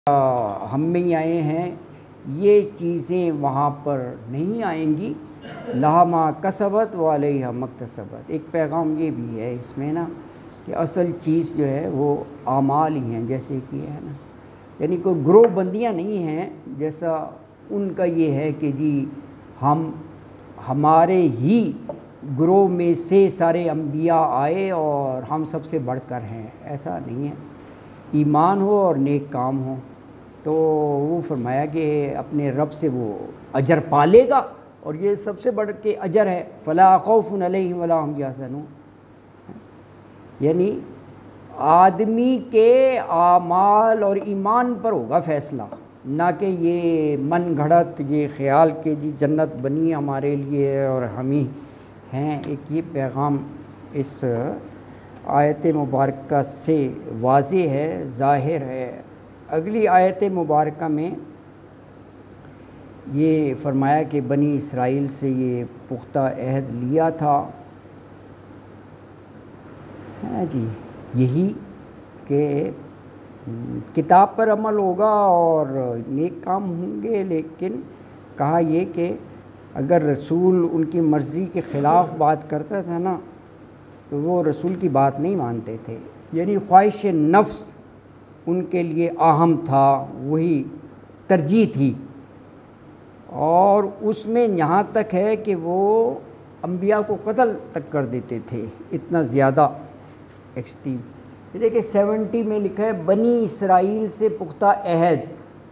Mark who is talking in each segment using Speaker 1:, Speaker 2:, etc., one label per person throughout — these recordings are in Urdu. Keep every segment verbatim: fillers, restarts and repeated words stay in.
Speaker 1: ہم میں ہی آئے ہیں، یہ چیزیں وہاں پر نہیں آئیں گی۔ لہا ما کسبت و علیہا مکتسبت، ایک پیغام یہ بھی ہے اس میں نا کہ اصل چیز جو ہے وہ اعمال ہی ہیں، جیسے کہ ہے نا، یعنی کوئی گروہ بندیاں نہیں ہیں جیسا ان کا یہ ہے کہ جی ہم ہمارے ہی گروہ میں سے سارے انبیاء آئے اور ہم سب سے بڑھ کر ہیں، ایسا نہیں ہے۔ ایمان ہو اور نیک کام ہو تو وہ فرمایا کہ اپنے رب سے وہ اجر پالے گا، اور یہ سب سے بڑھ کے اجر ہے۔ فلا خوف علیہم ولا هم یحزنون، یعنی آدمی کے اعمال اور ایمان پر ہوگا فیصلہ، نہ کہ یہ من گھڑت یہ خیال کہ جی جنت بنی ہمارے لیے اور ہم ہی ہیں۔ ایک یہ پیغام اس آیت مبارکہ سے واضح ہے، ظاہر ہے۔ اگلی آیت مبارکہ میں یہ فرمایا کہ بنی اسرائیل سے یہ پختہ عہد لیا تھا، ہے نا جی، یہی کہ کتاب پر عمل ہوگا اور نیک کام ہوں گے، لیکن کہا یہ کہ اگر رسول ان کی مرضی کے خلاف بات کرتا تھا نا تو وہ رسول کی بات نہیں مانتے تھے، یعنی خواہش نفس ان کے لیے اہم تھا، وہی ترجیح تھی، اور اس میں یہاں تک ہے کہ وہ انبیاء کو قتل تک کر دیتے تھے، اتنا زیادہ ایکسٹریم۔ یہ دیکھیں سیونٹی میں لکھا ہے بنی اسرائیل سے پختہ عہد،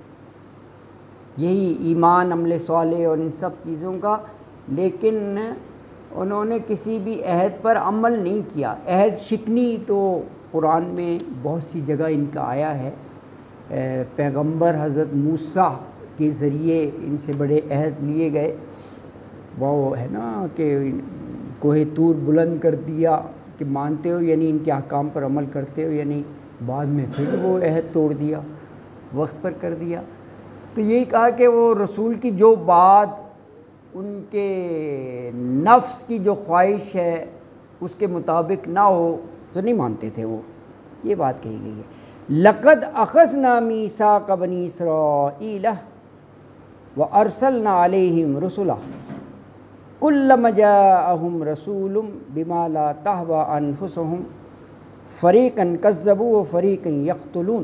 Speaker 1: یہی ایمان، عمل صالح اور ان سب چیزوں کا، لیکن انہوں نے کسی بھی عہد پر عمل نہیں کیا۔ عہد شکنی تو قرآن میں بہت سی جگہ ان کا آیا ہے، پیغمبر حضرت موسیٰ کے ذریعے ان سے بڑے عہد لیے گئے، وہ ہے نا کہ کوہ طور بلند کر دیا کہ مانتے ہو یعنی ان کے احکام پر عمل کرتے ہو، یعنی بعد میں پھر وہ عہد توڑ دیا، وقت پر کر دیا۔ تو یہی کہا کہ وہ رسول کی جو بات ان کے نفس کی جو خواہش ہے اس کے مطابق نہ ہو تو نہیں مانتے تھے، وہ یہ بات کہی گئی ہے۔ لقد اخذنا میثاق بنی اسرائیل وارسلنا علیہم رسلا کلما جاءہم رسول بما لا تہوی انفسہم فریقا کذبوا وفریقا یقتلون۔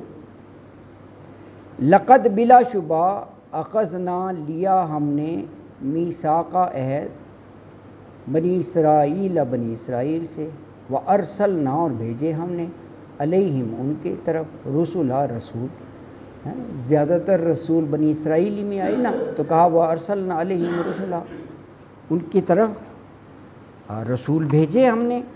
Speaker 1: لقد بلا شبہ اخذنا لیا ہم نے میثاق عہد بنی اسرائیل بنی اسرائیل سے، وارسلنا اور بھیجے ہم نے علیہم ان کے طرف رسلا رسول، زیادہ تر رسول بنی اسرائیلی میں آئے نا تو کہا وارسلنا علیہم رسلا، ان کی طرف رسول بھیجے ہم نے۔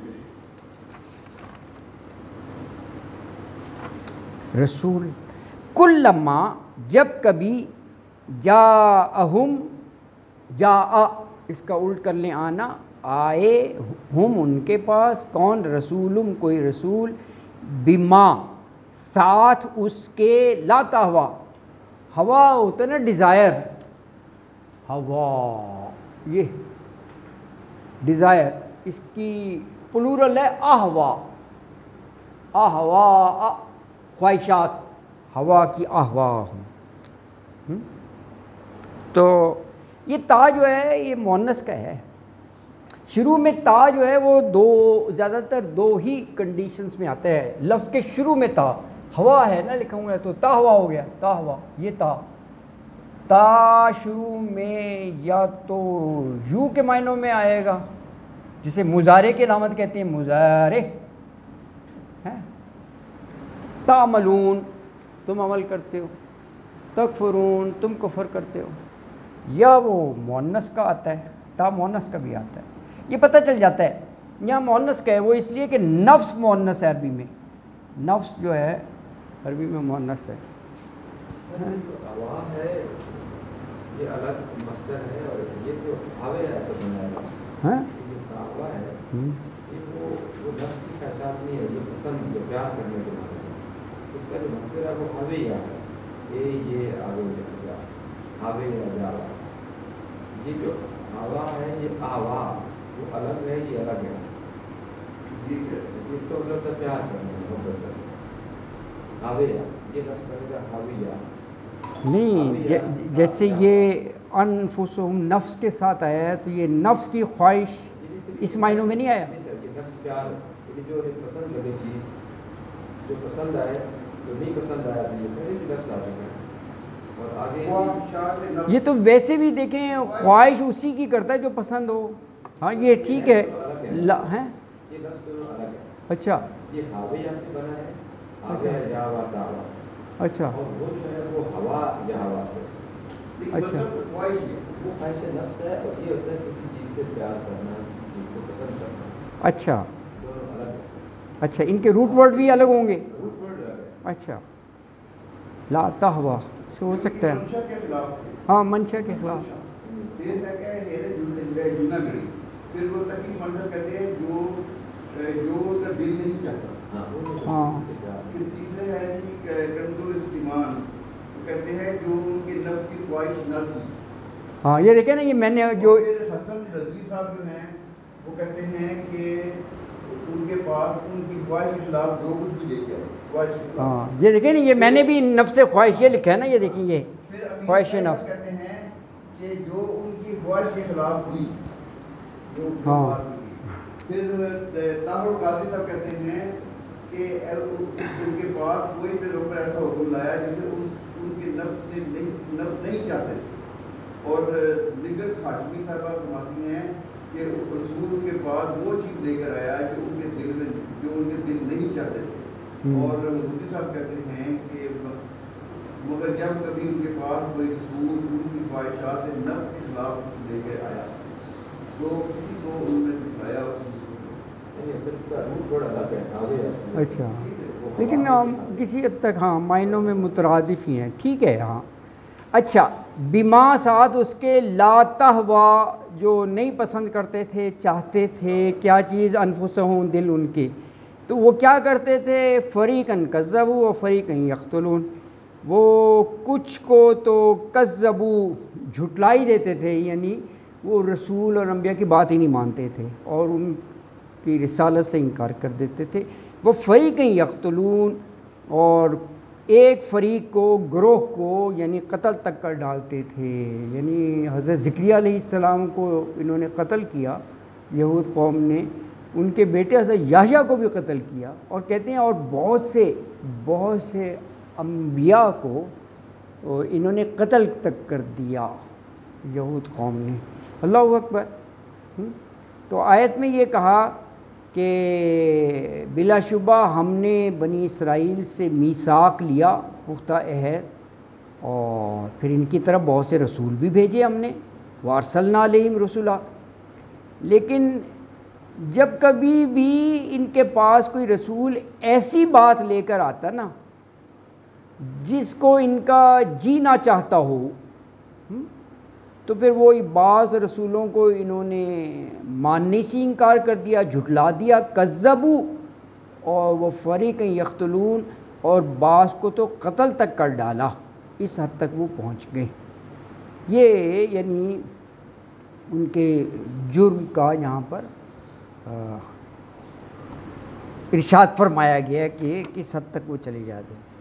Speaker 1: رسول کلما جب کبھی، جاءہم جاء اس کا الٹ کر لیں آنا، آئے ہم ان کے پاس، کون؟ رسولم کوئی رسول، بما ساتھ اس کے، لا تہوا، ہوا ہوتا ہے نا ڈیزائر، ہوا یہ ڈیزائر، اس کی پلورل ہے احوا، احوا خواہشات، ہوا کی احوا ہوں۔ تو یہ تا جو ہے یہ مؤنث کا ہے، شروع میں تا جو ہے وہ دو، زیادہ تر دو ہی کنڈیشنز میں آتا ہے لفظ کے شروع میں تا، ہوا ہے نا لکھا ہوا ہے تو تا ہوا ہو گیا، تا ہوا، یہ تا تا شروع میں یا تو یو کے معنوں میں آئے گا، جسے مضارع کی علامت کہتے ہیں، مضارع ہے، تعملون تم عمل کرتے ہو، تکفرون تم کفر کرتے ہو، یا وہ مؤنث کا آتا ہے، تا مؤنث کا بھی آتا ہے، یہ پتہ چل جاتا ہے یہاں مؤنث کا ہے، وہ اس لیے کہ نفس مؤنث ہے، عربی میں نفس جو ہے عربی میں مؤنث ہے۔
Speaker 2: ہوا ہے یہ الگ مصدر ہے، اور یہ جو ہوا ایسا بنا ہے،
Speaker 1: ہاں
Speaker 2: یہ ہوا ہے یہ وہ وہ نفس کی خواہشات نہیں ہے، جو پسند جو پیار کرنے کے معنی ہے، اس کا جو مصدر ہے وہ ہویا ہے، اے یہ آگے جا ہوا یا جا، یہ جو ہوا ہے یہ آوا وہ الگ ہے، یہ الگ ہے، اس کا مطلب پیار کرنا ہے، محبت کرنا، ہویا یہ لفظ پڑے گا حاویہ
Speaker 1: نہیں، جیسے یہ انفسہم نفس کے ساتھ آیا ہے تو یہ نفس کی خواہش اس معنوں میں نہیں آیا.
Speaker 2: نہیں سر، یہ نفس پیار ہے، جو پسند لگے چیز، جو پسند آئے، جو نہیں پسند آیا تو یہ پہلے بھی لفظ آ جائے گا. اور آگے
Speaker 1: یہ تو ویسے بھی دیکھیں خواہش اسی کی کرتا ہے جو پسند ہو. ہاں یہ ٹھیک ہے ہیں.
Speaker 2: یہ لفظ دونوں الگ ہے.
Speaker 1: اچھا
Speaker 2: یہ حاویہ سے بنا ہے، حاویہ یا وا دعوا.
Speaker 1: اچھا
Speaker 2: اور وہ جو ہے وہ ہوا یا ہوا سے.
Speaker 1: اچھا
Speaker 2: وہ خواہش نفس ہے، اور یہ ہوتا ہے کسی چیز سے پیار کرنا، کسی چیز کو پسند کرنا.
Speaker 1: اچھا
Speaker 2: دونوں الگ ہے.
Speaker 1: اچھا ان کے روٹ ورڈ بھی الگ ہوں گے.
Speaker 2: روٹ ورڈ الگ ہے.
Speaker 1: اچھا لا تہوا سے ہو سکتا ہے. ہاں منشا کے خلاف.
Speaker 3: پھر وہ تکلیف منظر کہتے ہیں جو جو کا دل نہیں چاہتا.
Speaker 1: ہاں
Speaker 3: پھر تیسرے ہے جی کنزول استیمان، کہتے ہیں جو ان کے نفس کی خواہش نہ تھی.
Speaker 1: ہاں یہ دیکھیں نا، یہ میں نے جو
Speaker 3: حسن رضوی صاحب جو ہیں وہ کہتے ہیں کہ ان کے پاس ان کی خواہش کے خلاف جو کچھ بھی لے کے آئے.
Speaker 1: ہاں یہ دیکھیں نا، یہ میں نے بھی نفس خواہش یہ لکھا ہے نا، یہ دیکھیں یہ خواہش نفس.
Speaker 3: کہتے ہیں کہ جو ان کی خواہش کے خلاف ہوئی.
Speaker 1: ہاں
Speaker 3: پھر طاہر القادری صاحب کہتے ہیں کہ ان کے پاس کوئی پیغمبر ایسا حکم لایا جسے ان ان کے نفس نے نہیں نفس نہیں چاہتے تھے. اور نگت خاشمی صاحبہ فرماتی ہیں کہ رسول کے بعد وہ چیز لے کر آیا جو ان کے دل میں جو ان کے دل نہیں چاہتے تھے. اور مودی صاحب کہتے ہیں کہ مگر جب کبھی ان کے پاس کوئی رسول ان کی خواہشات نفس کے خلاف لے کر آیا تو کسی کو ان نے دکھایا.
Speaker 1: اچھا لیکن ہم کسی حد تک ہاں معنوں میں مترادف ہی ہیں. ٹھیک ہے. ہاں اچھا بما ساتھ اس کے لا تہوا جو نہیں پسند کرتے تھے، چاہتے تھے کیا چیز انفسہم دل ان کے، تو وہ کیا کرتے تھے فریقاً کذبوا و فریقاً یقتلون. وہ کچھ کو تو کذبوا جھٹلائی دیتے تھے، یعنی وہ رسول اور انبیاء کی بات ہی نہیں مانتے تھے اور ان کی رسالت سے انکار کر دیتے تھے. وہ فریقاً یقتلون اور ایک فریق کو گروہ کو یعنی قتل تک کر ڈالتے تھے. یعنی حضرت زکریا علیہ السلام کو انہوں نے قتل کیا، یہود قوم نے ان کے بیٹے حضرت یحییٰ کو بھی قتل کیا. اور کہتے ہیں اور بہت سے بہت سے انبیاء کو انہوں نے قتل تک کر دیا یہود قوم نے. اللہ اکبر. تو آیت میں یہ کہا کہ بلا شبہ ہم نے بنی اسرائیل سے میثاق لیا، پختہ عہد، اور پھر ان کی طرف بہت سے رسول بھی بھیجے ہم نے، وارسلنا علیہم رسولا. لیکن جب کبھی بھی ان کے پاس کوئی رسول ایسی بات لے کر آتا نا جس کو ان کا جی نہ چاہتا ہو، تو پھر وہ بعض رسولوں کو انہوں نے ماننے سے انکار کر دیا، جھٹلا دیا. کذبوا اور وہ فریقاً یقتلون اور بعض کو تو قتل تک کر ڈالا. اس حد تک وہ پہنچ گئے. یہ یعنی ان کے جرم کا یہاں پر ارشاد فرمایا گیا ہے کہ کس حد تک وہ چلے جاتے ہیں.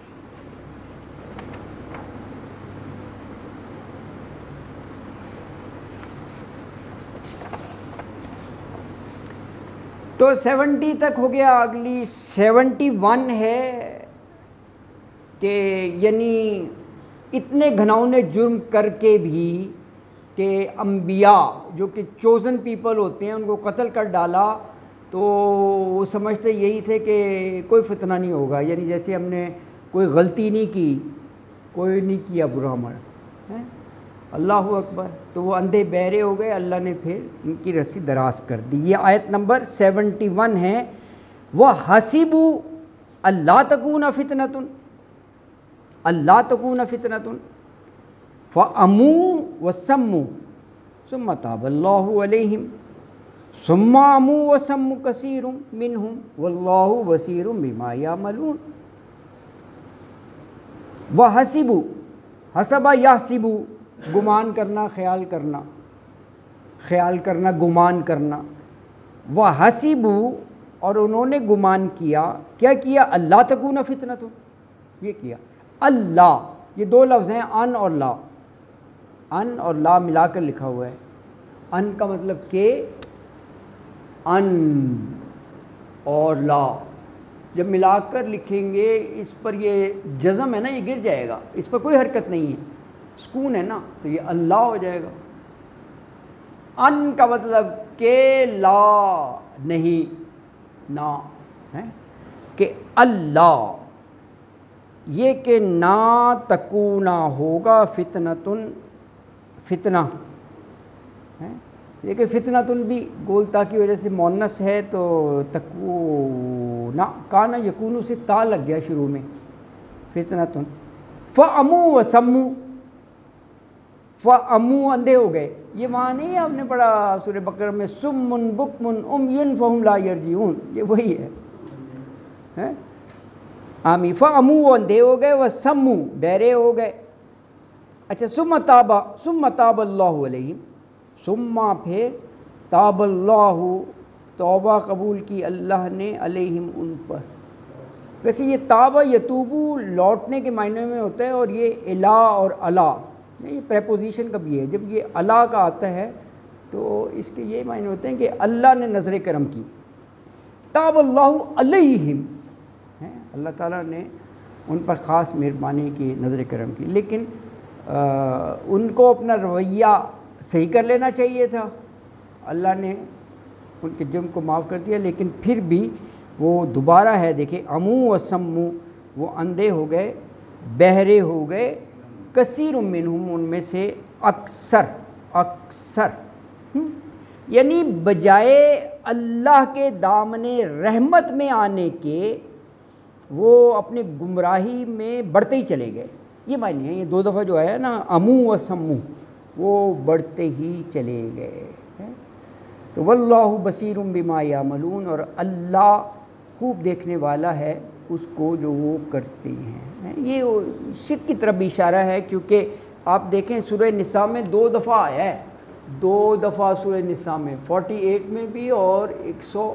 Speaker 1: تو سیونٹی تک ہو گیا. اگلی سیونٹی ون ہے کہ یعنی اتنے گھناؤنے جرم کر کے بھی کہ انبیاء جو کہ چوزن پیپل ہوتے ہیں ان کو قتل کر ڈالا. تو وہ سمجھتے یہی تھے کہ کوئی فتنہ نہیں ہوگا، یعنی جیسے ہم نے کوئی غلطی نہیں کی، کوئی نہیں کیا برا عمل. اللہ اکبر. تو وہ اندھے بہرے ہو گئے. اللہ نے پھر ان کی رسی دراز کر دی. یہ آیت نمبر سیونٹی ون ہے. وہ حسبوا اللہ تکون فتنۃ اللہ تکون فتنۃ فعموا وصموا ثم تاب اللہ علیہم ثم عموا وصموا کثیر منہم واللہ بصیر بما یعملون. وحسبوا حسب یحسبوا گمان کرنا، خیال کرنا، خیال کرنا، گمان کرنا. وحسبوا اور انہوں نے گمان کیا، کیا کیا اللہ تکون فتنۃ یہ کیا. اللہ یہ دو لفظ ہیں ان اور لا, ان اور لا ملا کر لکھا ہوا ہے. ان کا مطلب کہ ان اور لا جب ملا کر لکھیں گے اس پر یہ جزم ہے نا, یہ گر جائے گا, اس پر کوئی حرکت نہیں ہے, سکون ہے نا, تو یہ اللہ ہو جائے گا. ان کا مطلب کہ لا نہیں, نہ ہے کہ اللہ یہ کہ نہ تکونا ہوگا فتنتن, فتنہ ہے یہ کہ فتنتن بھی گولتا کی وجہ سے مونس ہے تو تکونا, کانا یکونو سے تا لگ گیا شروع میں, فتنتن. فَأَمُوا وَسَمُّوا, فَأَمُوا اندھے ہو گئے, یہ وہاں نہیں ہے آپ نے پڑھا سورہ بقرہ میں سُمٌّ بُکْمٌ عُمْیٌ فَهُمْ لَا يَرْجِعُونَ, یہ وہی ہے. آمی فَأَمُوا اندھے ہو گئے وَسَمُّوا بہرے ہو گئے. اچھا ثُمَّ تَابَ ثُمَّ تَابَ اللَّهُ عَلَيْهِمْ, ثُمَّ پھر تاب اللہ توبہ قبول کی اللہ نے علیہم ان پر. ویسے یہ تابہ یتوبو لوٹنے کے معنی میں ہوتا ہے, اور یہ الا اور الا یہ پریپوزیشن کا بھی ہے. جب یہ الا کا آتا ہے تو اس کے یہ معنی ہوتے ہیں کہ اللہ نے نظر کرم کی. تاب اللہ علیہم, اللہ تعالیٰ نے ان پر خاص مہربانی کی, نظر کرم کی. لیکن ان کو اپنا رویہ صحیح کر لینا چاہیے تھا, اللہ نے ان کے جرم کو معاف کر دیا, لیکن پھر بھی وہ دوبارہ ہے. دیکھیں امو و سمو, وہ اندھے ہو گئے بہرے ہو گئے, کثیر منہم ان میں سے اکثر اکثر یعنی بجائے اللہ کے دامن رحمت میں آنے کے وہ اپنے گمراہی میں بڑھتے ہی چلے گئے. یہ معنی ہے, یہ دو دفعہ جو ہے نا امو و سمو, وہ بڑھتے ہی چلے گئے. تو واللہ بصیر بما یعملون, اور اللہ خوب دیکھنے والا ہے اس کو جو وہ کرتے ہیں. یہ شرک کی طرف بھی اشارہ ہے, کیونکہ آپ دیکھیں سورہ نساء میں دو دفعہ آیا ہے, دو دفعہ سورہ نساء میں فورٹی ایٹ میں بھی اور ایک سو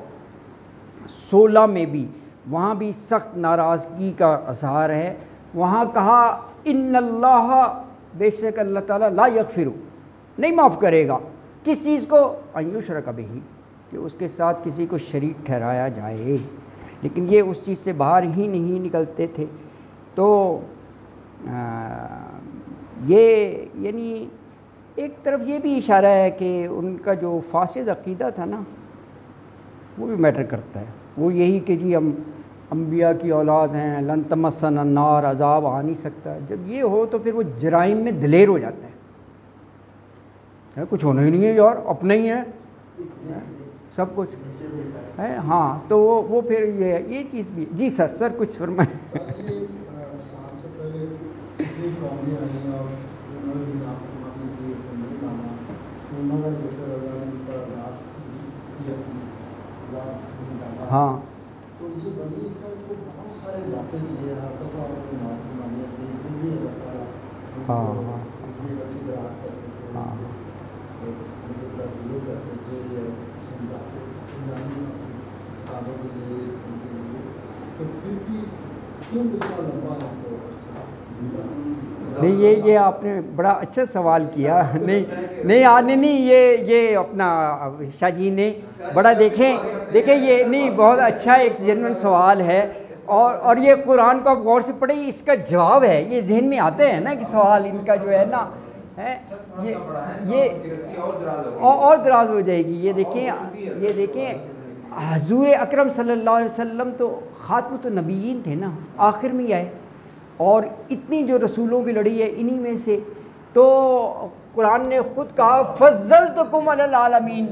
Speaker 1: سولہ میں بھی. وہاں بھی سخت ناراضگی کا اظہار ہے. وہاں کہا ان اللہ, بے شک اللہ تعالیٰ لا یغفر, نہیں معاف کرے گا. کس چیز کو؟ ان یشرک بہ, کہ اس کے ساتھ کسی کو شریک ٹھہرایا جائے. لیکن یہ اس چیز سے باہر ہی نہیں نکلتے تھے. تو یہ یعنی ایک طرف یہ بھی اشارہ ہے کہ ان کا جو فاسد عقیدہ تھا نا وہ بھی میٹر کرتا ہے. وہ یہی کہ جی ہم انبیاء کی اولاد ہیں, لن تمسنا النار, عذاب آ نہیں سکتا. جب یہ ہو تو پھر وہ جرائم میں دلیر ہو جاتا ہے, کچھ ہونا ہی نہیں ہے یار, اپنا ہی ہے سب کچھ ہے. ہاں تو وہ وہ پھر یہ یہ چیز بھی. جی سر سر کچھ فرمائیں. ہاں
Speaker 4: تو یہ بنی اسرائیل کو بہت سارے واقعے دیے, ہر دفعہ اپنی معافی مانگی, اپنی بھی اللہ تعالیٰ یہ رسی دراز کرتے تھے, ان کے تربیت کرتے تھے, یا سمجھانے کتابوں کے لیے, ان کے لیے. تو پھر بھی کیوں اتنا لمبا ہم کو
Speaker 1: نہیں, یہ یہ آپ نے بڑا اچھا سوال کیا. نہیں نہیں آنے نہیں یہ یہ اپنا شاہ جی نے بڑا دیکھیں دیکھیں یہ نہیں بہت اچھا ایک جنرل سوال ہے, اور اور یہ قرآن کو آپ غور سے پڑھیں, اس کا جواب ہے. یہ ذہن میں آتے ہیں نا کہ سوال ان کا جو ہے نا ہے یہ یہ اور دراز ہو جائے گی. یہ دیکھیں یہ دیکھیں حضور اکرم صلی اللہ علیہ وسلم تو خاتمۃ النبیین تھے نا, آخر میں ہی آئے, اور اتنی جو رسولوں کی لڑی ہے انہی میں سے. تو قرآن نے خود کہا فضلتکم علی العالمین,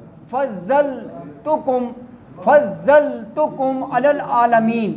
Speaker 1: فضلتکم فضلتکم علی العالمین,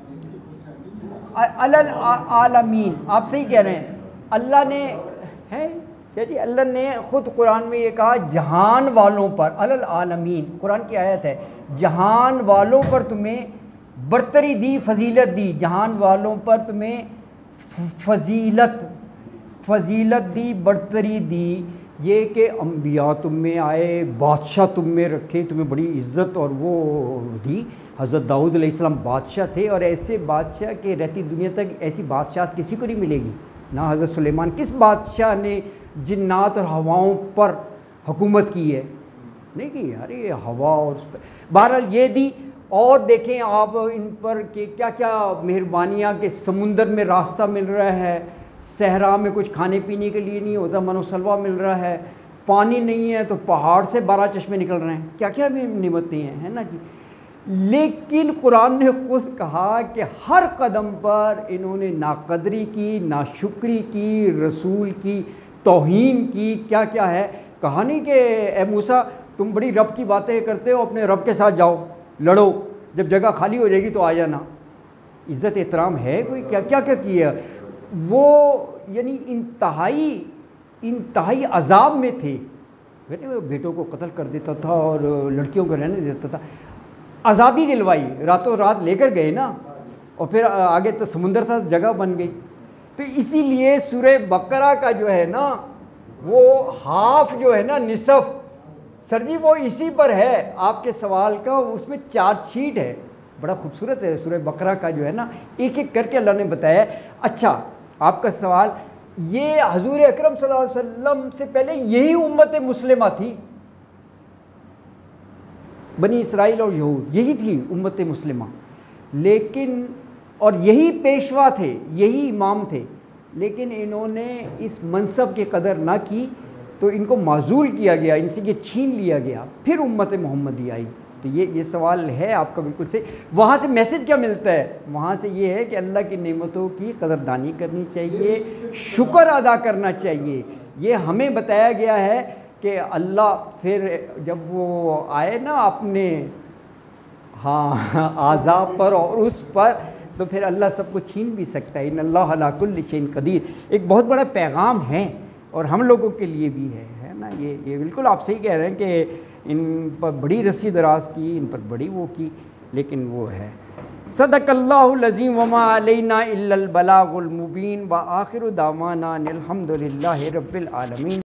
Speaker 1: علی العالمین. آپ صحیح کہہ رہے ہیں. اللہ نے ہے جی اللہ نے خود قرآن میں یہ کہا جہان والوں پر, علی العالمین قرآن کی آیت ہے, جہان والوں پر تمہیں برتری دی, فضیلت دی, جہان والوں پر تمہیں فضیلت فضیلت دی, برتری دی. یہ کہ انبیاء تم میں آئے, بادشاہ تم میں رکھے, تمہیں بڑی عزت اور وہ دی. حضرت داؤد علیہ السلام بادشاہ تھے، اور ایسے بادشاہ کے رہتی دنیا تک ایسی بادشاہت کسی کو نہیں ملے گی، نہ حضرت سلیمان۔ کس بادشاہ نے جنات اور ہواؤں پر حکومت کی ہے؟ نہیں کی، ارے ہوا اور اس پر بہرحال یہ دی۔ اور دیکھیں آپ ان پر کہ کیا کیا مہربانیاں، کہ سمندر میں راستہ مل رہا ہے، صحرا میں کچھ کھانے پینے کے لیے نہیں ہوتا، من و سلوہ مل رہا ہے، پانی نہیں ہے تو پہاڑ سے بارہ چشمے نکل رہے ہیں، کیا کیا نعمتیں ہیں، ہے نا جی۔ لیکن قرآن نے خود کہا کہ ہر قدم پر انہوں نے ناقدری کی، ناشکری کی، رسول کی توہین کی، کیا کیا ہے۔ کہا نہیں کہ اے موسیٰ تم بڑی رب کی باتیں کرتے ہو، اپنے رب کے ساتھ جاؤ لڑو، جب جگہ خالی ہو جائے گی تو آ جانا۔ عزت احترام ہے کوئی؟ کیا کیا کیا کیا وہ، یعنی انتہائی انتہائی عذاب میں تھے، بیٹوں کو قتل کر دیتا تھا اور لڑکیوں کو رہنے دیتا تھا۔ آزادی دلوائی، راتوں رات لے کر گئے نا، اور پھر آگے تو سمندر تھا، جگہ بن گئی۔ تو اسی لیے سورہ بقرہ کا جو ہے نا وہ ہاف جو ہے نا، نصف، سر جی وہ اسی پر ہے آپ کے سوال کا، اس میں چارج شیٹ ہے، بڑا خوبصورت ہے سورہ بقرہ کا جو ہے نا، ایک ایک کر کے اللہ نے بتایا۔ اچھا آپ کا سوال، یہ حضور اکرم صلی اللہ علیہ وسلم سے پہلے یہی امت مسلمہ تھی، بنی اسرائیل اور یہود یہی تھی امت مسلمہ، لیکن اور یہی پیشوا تھے، یہی امام تھے، لیکن انہوں نے اس منصب کی قدر نہ کی تو ان کو معزول کیا گیا، ان سے یہ چھین لیا گیا، پھر امت محمدی آئی۔ تو یہ یہ سوال ہے آپ کا بالکل سے۔ وہاں سے میسج کیا ملتا ہے؟ وہاں سے یہ ہے کہ اللہ کی نعمتوں کی قدردانی کرنی چاہیے، شکر ادا کرنا چاہیے۔ یہ ہمیں بتایا گیا ہے کہ اللہ پھر جب وہ آئے نا اپنے ہاں اعضاء پر اور اس پر، تو پھر اللہ سب کو چھین بھی سکتا ہے۔ ان اللہ علی کل شیء قدیر، ایک بہت بڑا پیغام ہے اور ہم لوگوں کے لیے بھی ہے، ہے نا۔ یہ یہ بالکل آپ صحیح کہہ رہے ہیں کہ ان پر بڑی رسی دراز کی، ان پر بڑی وہ کی، لیکن وہ ہے۔ صدق اللہ العظیم وما علینا الا البلاغ المبین، وآخر دعوانا ان الحمد للہ رب العالمین۔